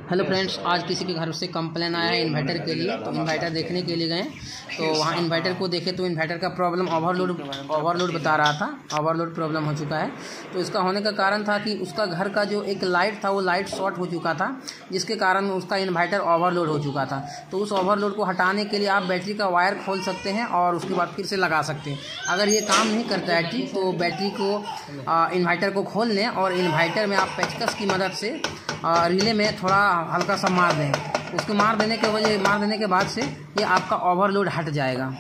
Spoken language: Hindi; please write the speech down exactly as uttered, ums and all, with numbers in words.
हेलो फ्रेंड्स, आज किसी के घर से कंप्लेन आया है इन्वर्टर के लिए। तो इन्वर्टर देखने के लिए गए तो वहाँ इन्वर्टर को देखे तो इन्वर्टर का प्रॉब्लम ओवरलोड ओवरलोड बता रहा था। ओवरलोड प्रॉब्लम हो चुका है। तो इसका होने का कारण था कि उसका घर का जो एक लाइट था वो लाइट शॉर्ट हो चुका था, जिसके कारण उसका इन्वर्टर ओवरलोड हो चुका था। तो उस ओवरलोड को हटाने के लिए आप बैटरी का वायर खोल सकते हैं और उसके बाद फिर से लगा सकते हैं। अगर ये काम नहीं करता है ठीक, तो बैटरी को इन्वर्टर को खोल लें और इन्वर्टर में आप पेचकस की मदद से रिले में थोड़ा हल्का सा मार दें। उसको मार देने के वजह मार देने के बाद से ये आपका ओवरलोड हट जाएगा।